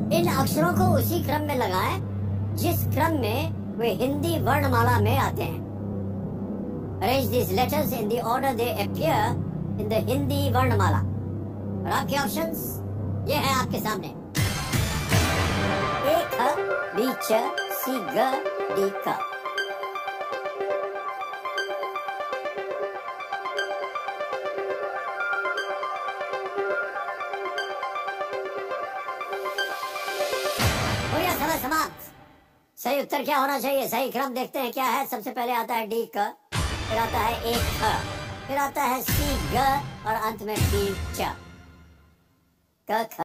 इन अक्षरों को उसी क्रम में लगाएं जिस क्रम में वे हिंदी वर्णमाला में आते हैं। Arrange these letters in the order they appear in the Hindi वर्णमाला। और आपके ऑप्शंस ये हैं आपके सामने। ए ख, बी च, सी ग, डी क। समाप्त। सही उत्तर क्या होना चाहिए? सही क्रम देखते हैं क्या है। सबसे पहले आता है डी क, फिर आता है एक ख, फिर आता है सी ग और अंत में डी च। क ख